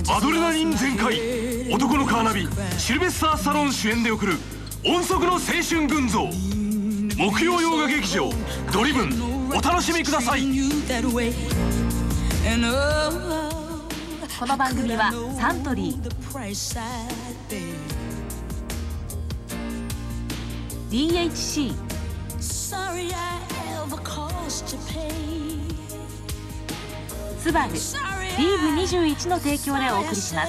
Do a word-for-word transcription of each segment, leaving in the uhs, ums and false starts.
アドレナリン全開、男のカーナビシルベスター・スタローン主演で送る音速の青春群像。木曜洋画劇場ドリブン、お楽しみください。 この番組はサントリー ディーエイチシー スバル リーブにじゅういちの提供でお送りします。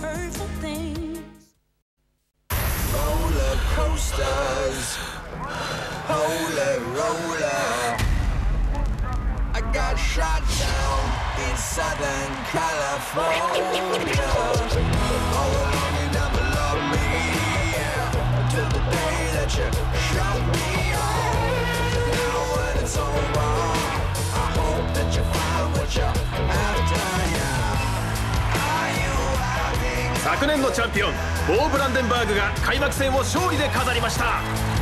昨年のチャンピオンボー・ブランデンバーグが開幕戦を勝利で飾りました。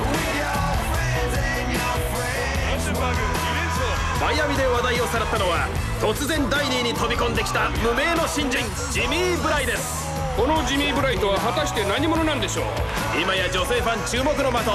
マイアミで話題をさらったのは突然だいにいに飛び込んできた無名の新人ジミー・ブライです。 このジミー・ブライとは果たして何者なんでしょう。 今や女性ファン注目の的。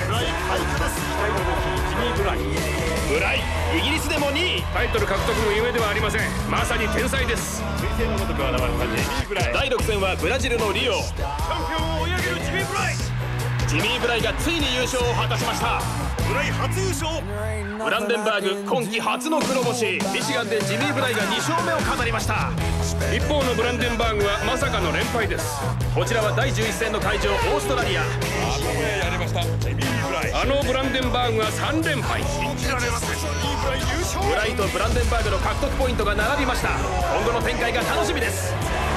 ブライ、イギリスでもにい、 タイトル獲得の夢ではありません。まさに天才です。 だいろく戦はブラジルのリオ。 チャンピオンを追い上げるジミー・ブライ。 ジミー・ブライがついに優勝を果たしました。 ブライ初優勝。 ブランデンバーグ今季初の黒星。ミシガンでジミー・ブライがに勝目を飾りました。 一方のブランデンバーグはまさかの連敗です。 こちらはだいじゅういち戦の会場オーストラリア。 あのブランデンバーグがさん連敗。信じられません。 ブライとブランデンバーグの獲得ポイントが並びました。今後の展開が楽しみです。